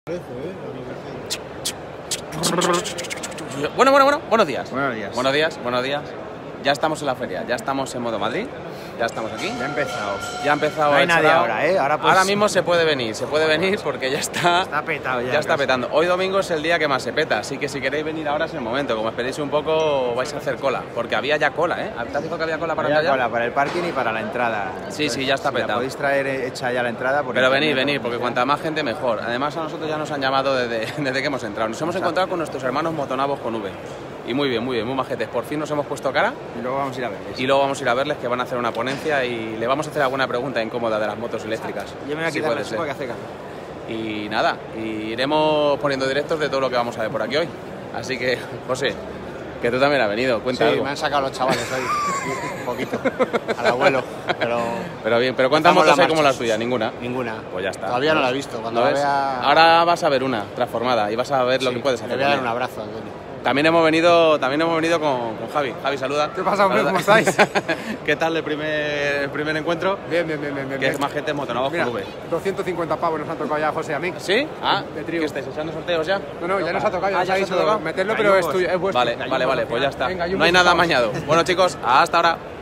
Bueno, buenos días. Buenos días. Buenos días. Ya estamos en la feria, ya estamos en modo Madrid, ya estamos aquí. Ya ha empezado. Ya ha empezado. No hay nadie ahora, ¿eh? Ahora mismo se puede venir porque ya está. Está petado ya. Ya está petando. Hoy domingo es el día que más se peta, así que si queréis venir ahora es el momento. Como esperéis un poco vais a hacer cola, porque había ya cola, ¿eh? ¿Te has dicho que había cola para Había cola para el parking y para la entrada. Sí, ya está petado. Podéis traer hecha ya la entrada. Pero venid, porque cuanta más gente mejor. Además a nosotros ya nos han llamado desde que hemos entrado. Nos hemos encontrado con nuestros hermanos motonavos con V. Y muy bien, muy majetes. Por fin nos hemos puesto cara. Y luego vamos a ir a verles. Y luego vamos a ir a verles, que van a hacer una ponencia y le vamos a hacer alguna pregunta incómoda de las motos eléctricas. Yo me voy a quitar la sopa que hace calor. Y nada, iremos poniendo directos de todo lo que vamos a ver por aquí hoy. Así que, José, que tú también has venido, cuenta algo. Me han sacado los chavales hoy, un poquito, al abuelo, Pero bien, pero ¿cuántas motos hay como las tuyas? ¿Ninguna? Ninguna. Pues ya está. Todavía no la he visto, cuando la vea... Ahora vas a ver una transformada y vas a ver lo que puedes hacer. Le voy a dar un abrazo al dueño. También hemos venido con Javi. Javi, saluda. ¿Qué pasa, hombre? ¿Cómo estáis? ¿Qué tal el primer encuentro? Bien. Que es más gente motonavos con V. 250 pavos nos han tocado ya, José, a mí. ¿Sí? Ah, de trío. ¿qué estáis echando sorteos ya? No, ya nos ha tocado, ya ¿ya nos ha os ha tocado? meterlo, pero es tuyo, es vuestro. Vale, pues ya está. Venga, No hay nada amañado. Bueno, chicos, hasta ahora.